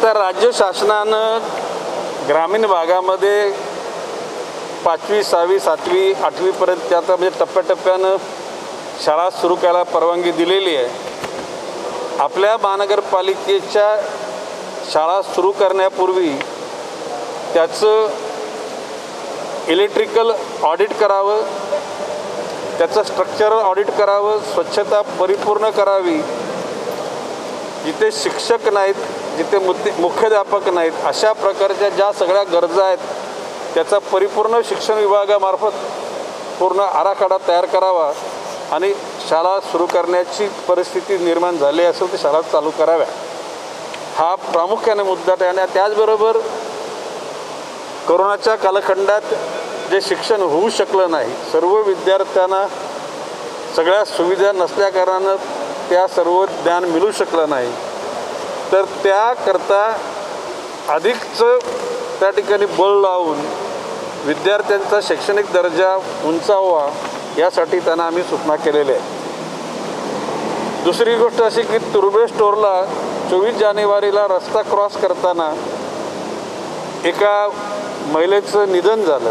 आता राज्य शासनानं ग्रामीण भागामध्ये 5वी 6वी 7वी 8वीपर्यंत आता म्हणजे टप्प्याटप्प्यानं शाळा सुरू करायला परवानगी दिलेली आहे. आपल्या महानगरपालिकेच्या शाळा सुरू करण्यापूर्वी त्याचं इलेक्ट्रिकल ऑडिट करावं, त्याचं स्ट्रक्चरल ऑडिट करावं, स्वच्छता परिपूर्ण करावी. जिथे शिक्षक नाहीत, जिथे मुख्याध्यापक नाहीत, अशा प्रकारच्या ज्या सगळ्या गरजा आहेत त्याचा परिपूर्ण शिक्षण विभागामार्फत पूर्ण आराखडा तयार करावा आणि शाळा सुरू करण्याची परिस्थिती निर्माण झाली असेल तर शाळा चालू कराव्या. हा प्रामुख्याने मुद्दा आहे. आणि त्याचबरोबर कोरोनाच्या कालखंडात जे शिक्षण होऊ शकलं नाही, सर्व विद्यार्थ्यांना सगळ्या सुविधा नसल्याकारणानं त्या सर्व ज्ञान मिळू शकलं नाही, तर त्याकरता अधिकचं त्या ठिकाणी बळ लावून विद्यार्थ्यांचा शैक्षणिक दर्जा उंचावा यासाठी त्यांना आम्ही सूचना केलेल्या आहेत. दुसरी गोष्ट अशी की तुर्बे स्टोअरला 24 जानेवारीला रस्ता क्रॉस करताना एका महिलेचं निधन झालं.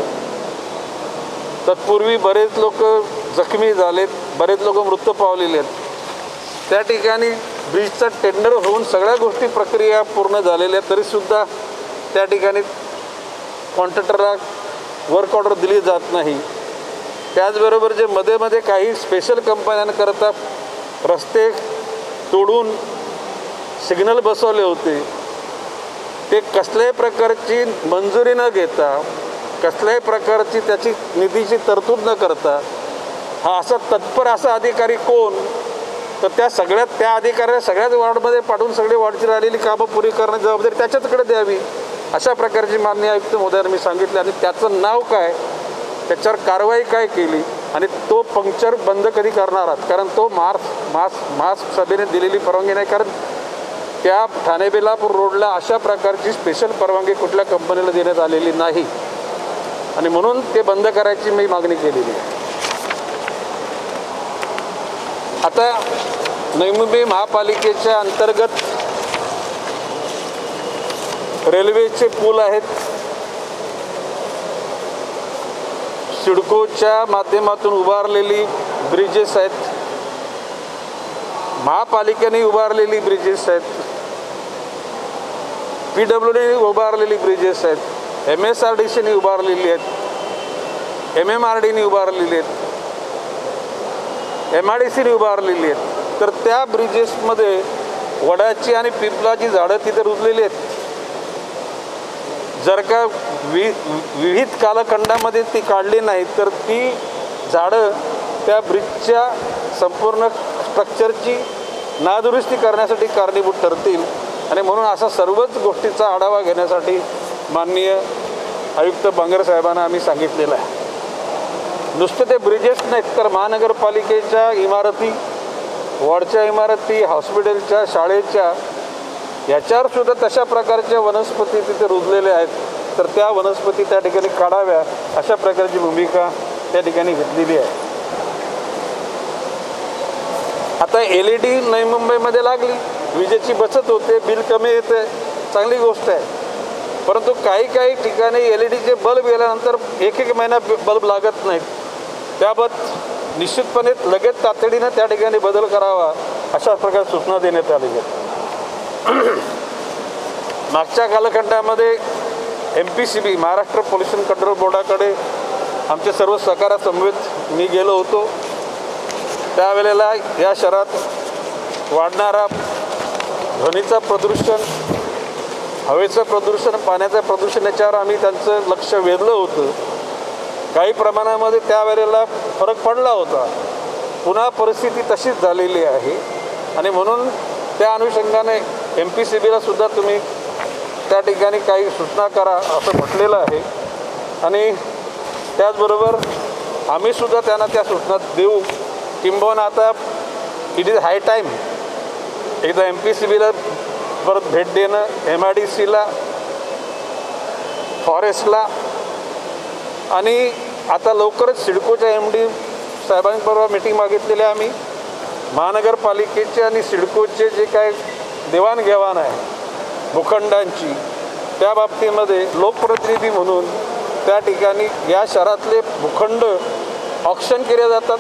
तत्पूर्वी बरेच लोक जखमी झालेत, बरेच लोक मृत्यू पावलेले आहेत. त्या ठिकाणी ब्रिजचा टेंडर होऊन सगळ्या गोष्टी प्रक्रिया पूर्ण झालेल्या, तरीसुद्धा त्या ठिकाणी कॉन्ट्रॅक्टरला वर्क ऑर्डर दिली जात नाही. त्याचबरोबर जे मध्ये काही स्पेशल कंपन्यांकरता रस्ते तोडून सिग्नल बसवले होते, ते कसल्याही प्रकारची मंजुरी न घेता, कसल्याही प्रकारची त्याची निधीची तरतूद न करता हा असा तत्पर असा अधिकारी कोण, तर त्या अधिकाऱ्याला सगळ्याच वॉर्डमध्ये पाठवून सगळी वॉर्डची राहिलेली कामं पुरी करण्याची जबाबदारी त्याच्याचकडे द्यावी, अशा प्रकारची माननीय आयुक्त महोदयांनी मी सांगितले. आणि त्याचं नाव काय, त्याच्यावर कारवाई काय केली आणि तो पंक्चर बंद कधी करणार आहात, कारण तो मार्च सभेने दिलेली परवानगी नाही. कारण त्या ठाणे बेलापूर रोडला अशा प्रकारची स्पेशल परवानगी कुठल्या कंपनीला देण्यात आलेली नाही आणि म्हणून ते बंद करायची मी मागणी केलेली आहे. आता नवी मुंबई महापालिकेच्या अंतर्गत रेल्वेचे पूल आहेत, सिडकोच्या माध्यमातून उभारलेली ब्रिजेस आहेत, महापालिकेने उभारलेली ब्रिजेस आहेत, PWDने उभारलेली ब्रिजेस आहेत, MSRDCने उभारलेली आहेत, MMRDने उभारलेली आहेत, MIDCने उभारलेली आहेत. तर त्या ब्रिजेसमध्ये वडाची आणि पिंपलाची झाडं तिथे रुजलेली आहेत. जर का विविध कालखंडामध्ये ती काढली नाही तर ती झाडं त्या ब्रिजच्या संपूर्ण स्ट्रक्चरची नादुरुस्ती करण्यासाठी कारणीभूत ठरतील. आणि म्हणून असा सर्वच गोष्टीचा आढावा घेण्यासाठी माननीय आयुक्त बांगर साहेबांना आम्ही सांगितलेलं आहे. नुसते ते ब्रिजेस नाहीत तर महानगरपालिकेच्या इमारती, वॉर्डच्या इमारती, हॉस्पिटलच्या, शाळेच्या याच्यावर सुद्धा तशा प्रकारच्या वनस्पती तिथे रुजलेल्या आहेत, तर त्या वनस्पती त्या ठिकाणी काढाव्या अशा प्रकारची भूमिका त्या ठिकाणी घेतलेली आहे. आता LED नवी मुंबईमध्ये लागली, विजेची बचत होते, बिल कमी येते, चांगली गोष्ट आहे. परंतु काही ठिकाणी LEDचे बल्ब गेल्यानंतर एक महिना बल्ब लागत नाहीत. त्याबाबत निश्चितपणे लगेच तातडीनं त्या ठिकाणी बदल करावा अशा प्रकारे सूचना देण्यात आली आहेत. मागच्या कालखंडामध्ये MPCB महाराष्ट्र पोल्युशन कंट्रोल बोर्डाकडे आमचे सर्व सहकार्यासमवेत मी गेलो होतो. त्यावेळेला या शहरात वाढणारा ध्वनीचं प्रदूषण, हवेचं प्रदूषण, पाण्याचं प्रदूषण याच्यावर आम्ही त्यांचं लक्ष वेधलं होतं. काही प्रमाणामध्ये त्यावेळेला फरक पडला होता. पुन्हा परिस्थिती तशीच झालेली आहे आणि म्हणून त्या अनुषंगाने MPCBला सुद्धा तुम्ही त्या ठिकाणी काही सूचना करा असं म्हटलेलं आहे. आणि त्याचबरोबर आम्ही सुद्धा त्यांना त्या सूचना देऊ. किंबहुना आता इट इज हाय टाईम एकदा MPCBला परत भेट देणं, MIDCला, फॉरेस्टला आणि आता लवकरच सिडकोच्या MD साहेबांबरोबर मीटिंग मागितलेली आहे आम्ही. महानगरपालिकेचे आणि सिडकोचे जे काय देवाणघेवाण आहे भूखंडांची, त्या बाबतीमध्ये लोकप्रतिनिधी म्हणून त्या ठिकाणी या शहरातले भूखंड ऑक्शन केले जातात.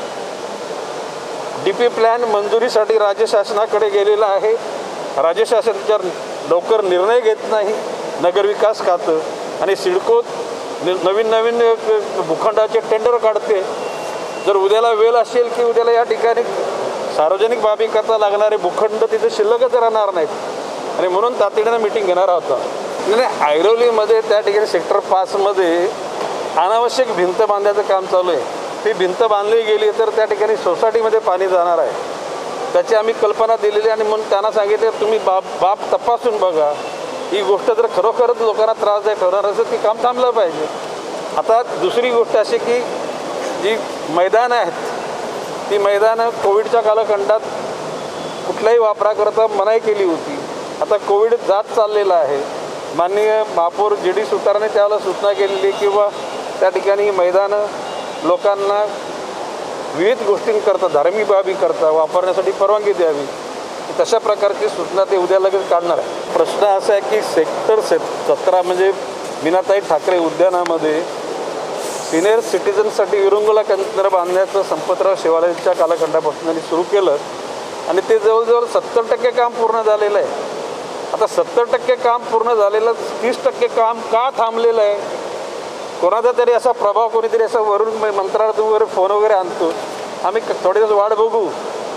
DP प्लॅन मंजुरीसाठी राज्य शासनाकडे गेलेला आहे. राज्य शासन जर लवकर निर्णय घेत नाही, नगरविकास खातं आणि सिडको नवीन भूखंडाचे टेंडर काढते. जर उद्याला वेळ असेल की उद्याला या ठिकाणी सार्वजनिक बाबीकरता लागणारे भूखंड तिथे शिल्लकच राहणार नाहीत आणि म्हणून तातडीनं मीटिंग घेणार होता. ऐरोलीमध्ये त्या ठिकाणी सेक्टर 5मध्ये अनावश्यक भिंत बांधण्याचं काम चालू आहे. ती भिंत बांधली गेली तर त्या ठिकाणी सोसायटीमध्ये पाणी जाणार आहे. त्याची आम्ही कल्पना दिलेली आणि म्हणून त्यांना सांगितले तुम्ही बाब तपासून बघा. ही गोष्ट जर खरोखरच लोकांना त्रासदायक ठरणार असेल ती काम थांबलं पाहिजे. आता दुसरी गोष्ट अशी की जी मैदानं आहेत ती मैदानं कोविडच्या कालखंडात कुठल्याही वापराकरता मनाई केली होती. आता कोविड जात चाललेला आहे. माननीय महापौर GD सुतारने त्याला सूचना केलेली किंवा त्या ठिकाणी ही मैदानं लोकांना विविध गोष्टींकरता धार्मिक बाबीकरता वापरण्यासाठी परवानगी द्यावी. तशा प्रकारची सूचना ते उद्या लगेच काढणार आहे. प्रश्न असा आहे की सेक्टर 17 म्हणजे मीनाताई ठाकरे उद्यानामध्ये सिनियर सिटीजनसाठी विरंगुळा केंद्र बांधण्याचं संपतराव शेवाळेंच्या कालखंडापासून त्यांनी सुरू केलं आणि ते जवळजवळ 70% काम पूर्ण झालेलं आहे. आता 70% काम पूर्ण झालेलं, 30% काम का थांबलेलं आहे? कोणाचा तरी असा प्रभाव कोणीतरी असा वरून मंत्रालयातून वगैरे फोन वगैरे आणतो, आम्ही थोडे दिवस वाट बघू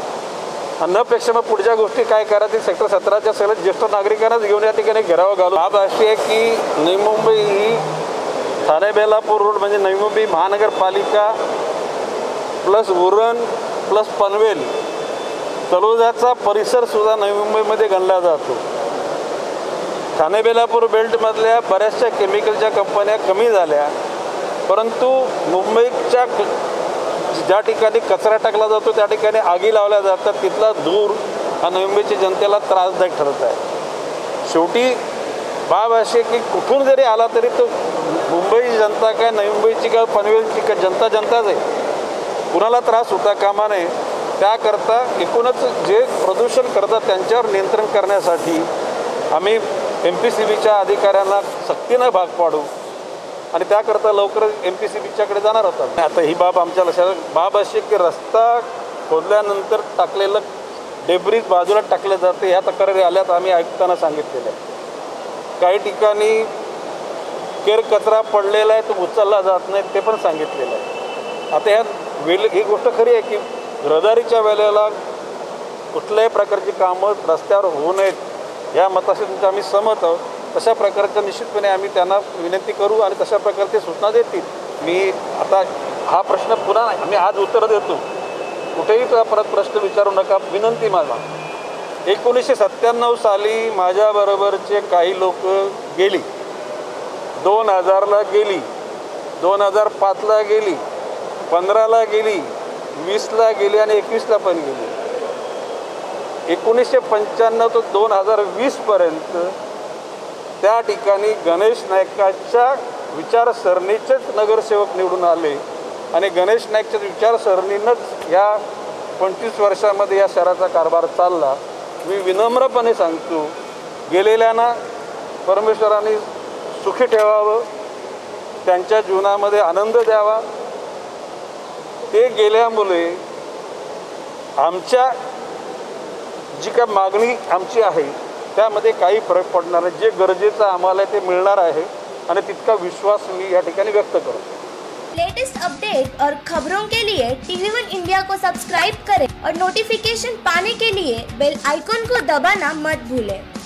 न पेक्षा मग पुढच्या गोष्टी काय करायची सेक्टर 17च्या सगळ्या ज्येष्ठ नागरिकांनाच घेऊन या ठिकाणी घेराव घालू. बाब अशी आहे की नवी मुंबई ही ठाणे बेलापूर रोड म्हणजे नवी मुंबई महानगरपालिका प्लस उरण प्लस पनवेल तळोजाचा परिसरसुद्धा नवी मुंबईमध्ये गणला जातो. ठाणे बेलापूर बेल्टमधल्या बऱ्याचशा केमिकलच्या कंपन्या कमी झाल्या, परंतु मुंबईच्या ज्या ठिकाणी कचरा टाकला जातो त्या ठिकाणी आगी लावल्या जातात. तिथला धूर हा नवी मुंबईच्या जनतेला त्रासदायक ठरत आहे. शेवटी बाब अशी की कुठून जरी आला तरी तो मुंबई जनता काय नवी मुंबईची का पनवेलची का जनताच आहे. कुणाला त्रास होता कामा नये. त्याकरता एकूणच जे प्रदूषण करतात त्यांच्यावर नियंत्रण करण्यासाठी आम्ही MPCBच्या अधिकाऱ्यांना सक्तीनं भाग पाडू आणि त्याकरता लवकरच MPCBच्याकडे जाणार होतात. आता ही बाब आमच्या लक्षात बाब अशी की रस्ता खोदल्यानंतर टाकलेलं डेब्रिज बाजूला टाकलं जाते. ह्या तक्रारी आल्यात आम्ही आयुक्तांना सांगितलेल्या. काही ठिकाणी केर कचरा पडलेला आहे तो उचलला जात नाही ते पण सांगितलेलं आहे. आता ह्या ही गोष्ट खरी आहे की रहदारीच्या वेळेला कुठल्याही प्रकारची कामं रस्त्यावर होऊ नयेत या मताशी तुमचं आम्ही सहमत आहोत. तशा प्रकारचं निश्चितपणे आम्ही त्यांना विनंती करू आणि तशा प्रकारची सूचना देतील. मी आता हा प्रश्न पुन्हा नाही, आम्ही आज उत्तर देतो. कुठेही परत प्रश्न विचारू नका, विनंती माझा. 1997 साली माझ्याबरोबरचे काही लोक गेली, 2000ला गेली, 2005ला गेली, 15ला गेली, 20ला गेली आणि 21ला पण गेली. 1995 ते 2020पर्यंत त्या ठिकाणी गणेश नाईकाच्या विचारसरणीचेच नगरसेवक निवडून आले आणि गणेश नाईकच्या विचारसरणीनंच या 25 वर्षामध्ये या शहराचा कारभार चालला. मी विनम्रपणे सांगतो, गेलेल्यांना परमेश्वराने सुखी ठेवावं, त्यांच्या जीवनामध्ये आनंद द्यावा. ते गेल्यामुळे आमच्या जी काय मागणी आमची आहे त्यामध्ये काही फरक पडणार नाही. जे गरजेचं आम्हाला ते मिळणार आहे आणि तितका विश्वास मी या ठिकाणी व्यक्त करतो. लेटेस्ट अपडेट और खबरों के लिए TV1 इंडिया को सब्सक्राइब करें और नोटिफिकेशन पाने के लिए बेल आइकॉन को दबाना मत भूलें.